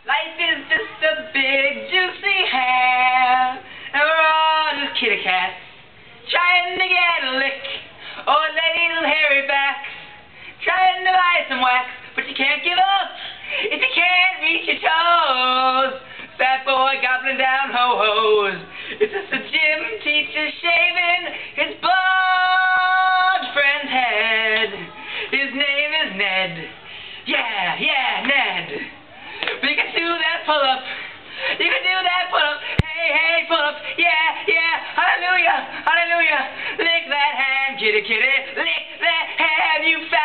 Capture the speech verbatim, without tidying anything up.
Life is just a big juicy ham, and we're all just kitty cats, trying to get a lick. Old little hairy backs, trying to buy some wax, but you can't give up if you can't reach your toes. Fat boy gobbling down ho-hos. It's just a gym teacher shaving his bald friend's head. His name is Ned. Yeah, yeah, Ned. But you can do that pull-up. You can do that pull-up. Hey, hey, pull-up. Yeah, yeah. Hallelujah, hallelujah. Lick that ham, kitty, kitty. Lick that ham, you fat.